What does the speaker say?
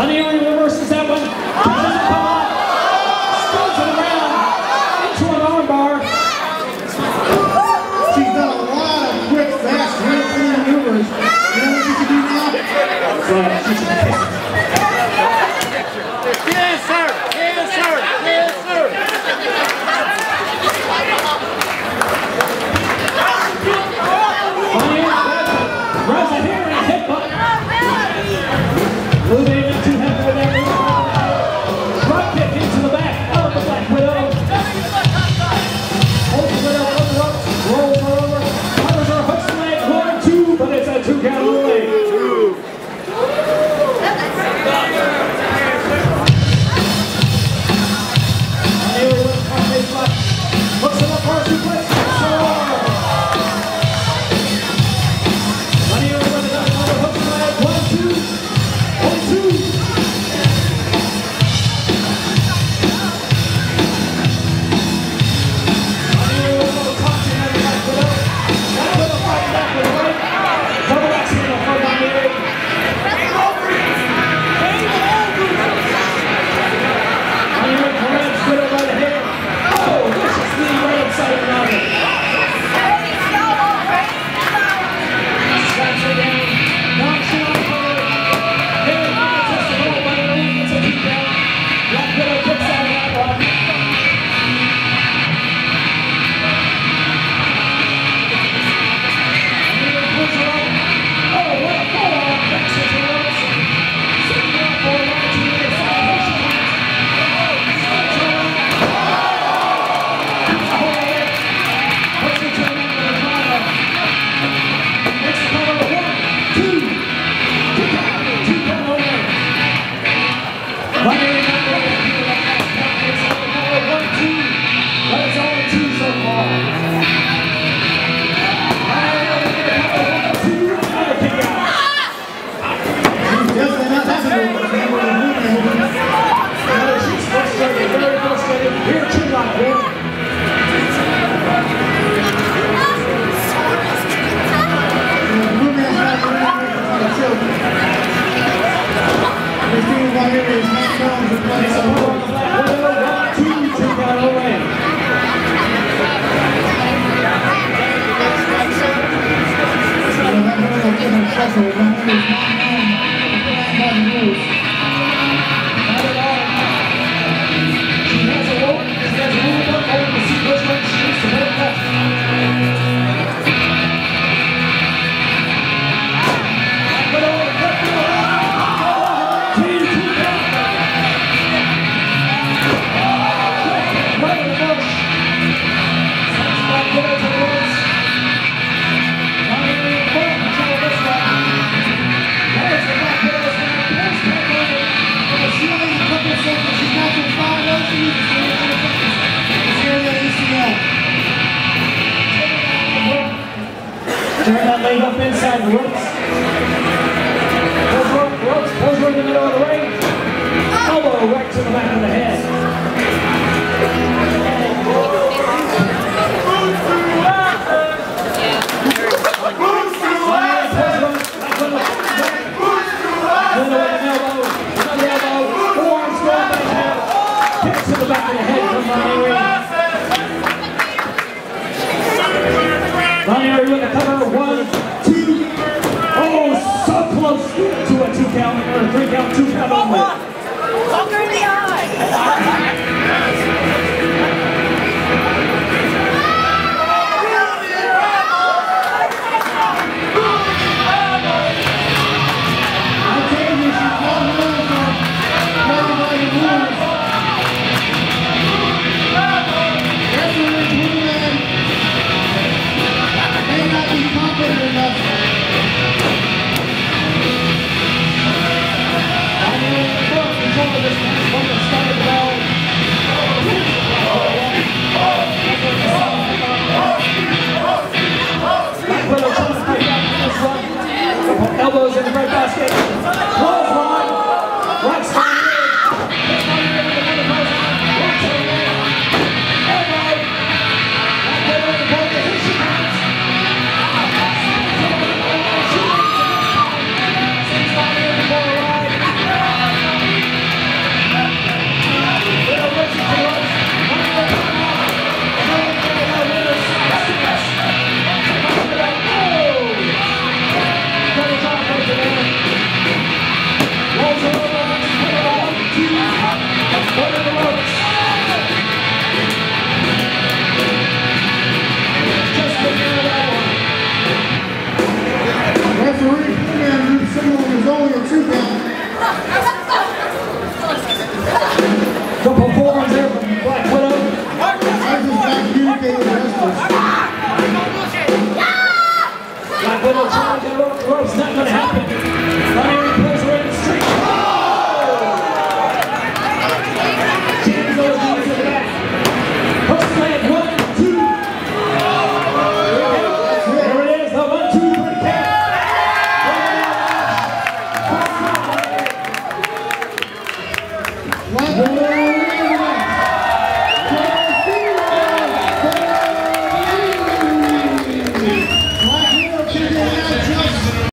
Von Eerie reverses that one. Doesn't come off. Spins it around into an arm bar. She's done a lot of quick, fast, really clean maneuvers. You know what she can do now? That's right. She should kiss it. Yes, sir. Yes, sir. Yes, sir. Von Eerie grabs a hair and a headbutt. Moving in too heavy with that move. Drop kick into the back of the Black Widow. Holds the Widow on the ropes, rolls her over, covers her, hooks the leg, 1, 2, but it's a 2 count only. Von Eerie with a front face lock, hooks him up for a suplex. Von Eerie with another hook the leg, 1, 2. 1, 2. Christina Von Eerie is not known to play some work. Turn that leg up inside the ropes. Pulls her in the middle of the ring. Elbow right to the back of the head. Another elbow. Forearms going back down. Kicks to the back of the head from Von Eerie. Von Eerie with a cover, 1, 2. Oh, so close to a 2 count, or a 3 count, 2 count only.